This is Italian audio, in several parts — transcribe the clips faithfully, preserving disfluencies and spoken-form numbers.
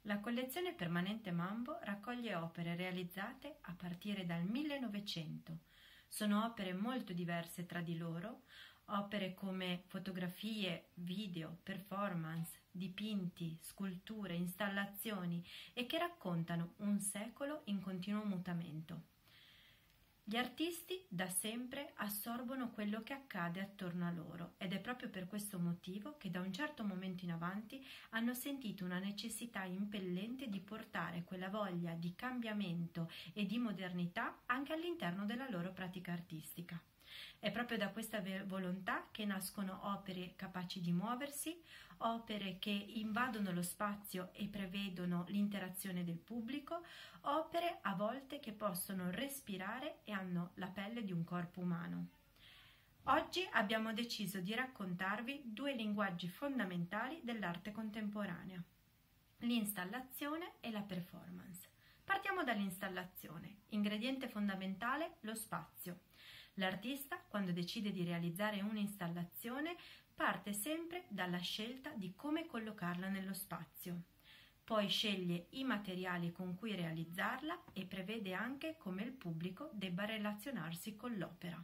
La collezione permanente Mambo raccoglie opere realizzate a partire dal millenovecento. Sono opere molto diverse tra di loro, opere come fotografie, video, performance, dipinti, sculture, installazioni e che raccontano un secolo in continuo mutamento. Gli artisti da sempre assorbono quello che accade attorno a loro ed è proprio per questo motivo che da un certo momento in avanti hanno sentito una necessità impellente di portare quella voglia di cambiamento e di modernità anche all'interno della loro pratica artistica. È proprio da questa volontà che nascono opere capaci di muoversi, opere che invadono lo spazio e prevedono l'interazione del pubblico, opere a volte che possono respirare e hanno la pelle di un corpo umano. Oggi abbiamo deciso di raccontarvi due linguaggi fondamentali dell'arte contemporanea: l'installazione e la performance. Partiamo dall'installazione. Ingrediente fondamentale: lo spazio. L'artista, quando decide di realizzare un'installazione, parte sempre dalla scelta di come collocarla nello spazio. Poi sceglie i materiali con cui realizzarla e prevede anche come il pubblico debba relazionarsi con l'opera.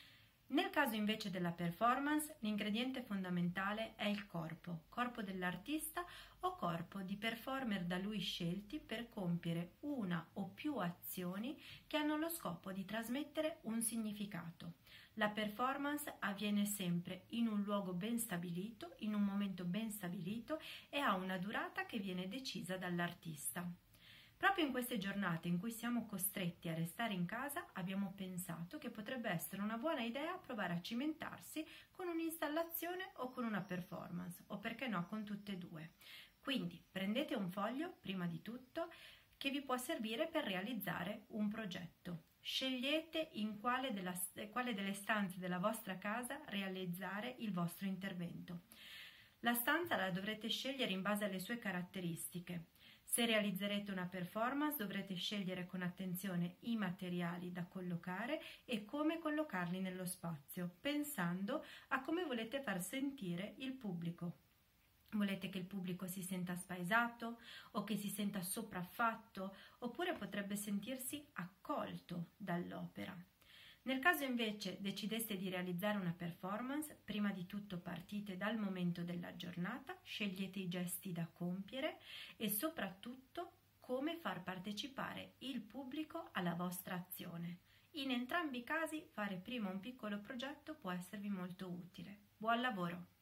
Nel caso invece della performance, l'ingrediente fondamentale è il corpo, corpo dell'artista o corpo di performer da lui scelti per compiere una o più azioni che hanno lo scopo di trasmettere un significato. La performance avviene sempre in un luogo ben stabilito, in un momento ben stabilito e ha una durata che viene decisa dall'artista. Proprio in queste giornate in cui siamo costretti a restare in casa, abbiamo pensato che potrebbe essere una buona idea provare a cimentarsi con un'installazione o con una performance, o perché no con tutte e due. Quindi prendete un foglio, prima di tutto, che vi può servire per realizzare un progetto. Scegliete in quale, della, quale delle stanze della vostra casa realizzare il vostro intervento. La stanza la dovrete scegliere in base alle sue caratteristiche. Se realizzerete una performance dovrete scegliere con attenzione i materiali da collocare e come collocarli nello spazio, pensando a come volete far sentire il pubblico. Volete che il pubblico si senta spaesato o che si senta sopraffatto, oppure potrebbe sentirsi accolto dall'opera. Nel caso invece decideste di realizzare una performance, prima di tutto partite dal momento della giornata, scegliete i gesti da compiere e soprattutto come far partecipare il pubblico alla vostra azione. In entrambi i casi fare prima un piccolo progetto può esservi molto utile. Buon lavoro!